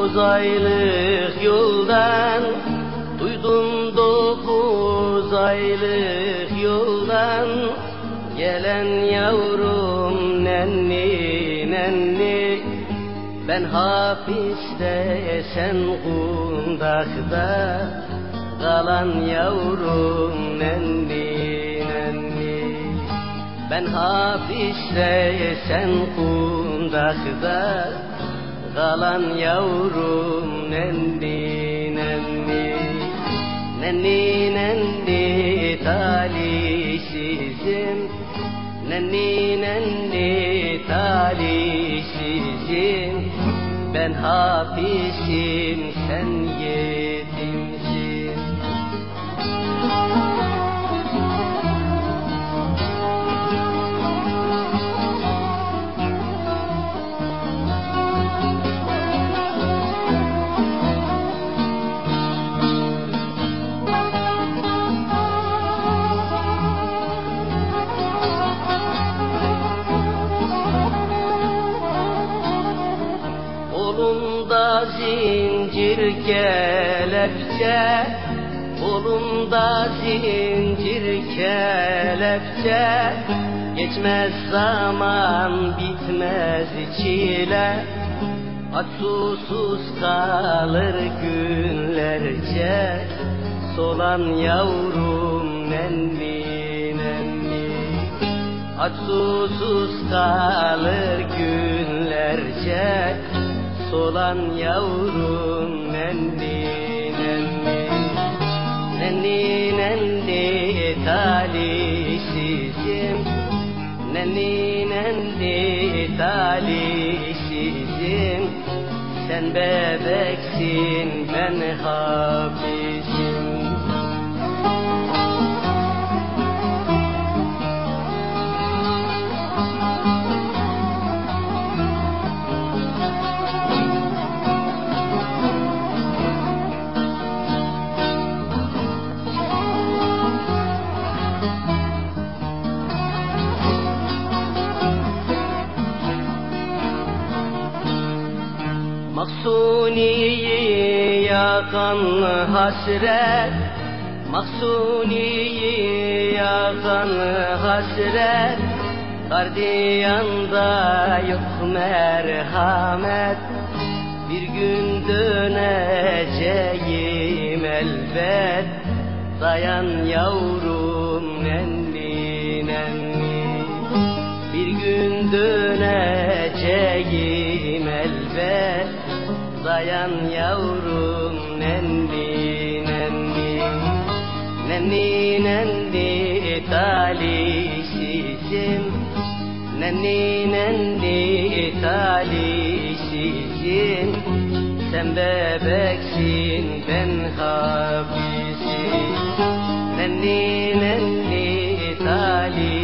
9 aylık yoldan, duydum 9 aylık yoldan gelen yavrum nenni nenni. Ben hapiste sen kundakta kalan yavrum nenni nenni. Ben hapiste sen kundakta kalan yavrum nenni nenni. Nenni nenni talihsizim, nenni nenni talihsizim. Ben hapisim sen yetimsin. Kolumda zincir kelepçe, kolumda zincir kelepçe. Geçmez zaman bitmez çile, aç susuz kalır günlerce. Solan yavrum nenni nenni. Aç susuz kalır günlerce. Solan yavrum nenni nenni. Nenni nenni talihsizim, nenni nenni talihsizim. Sen bebeksin ben hapisim. Mahsuni'yi yakan hasret, Mahsuni'yi yakan hasret. Gardiyanda yok merhamet. Bir gün döneceğim elbet. Dayan yavrum nenni nenni. Bir gün döneceğim elbet. Dayan yavrum nenni nenni. Nenni nenni talihsizim, nenni nenni talihsizim. Sen bebeksin ben hapisim. Nenni nenni talihsizim.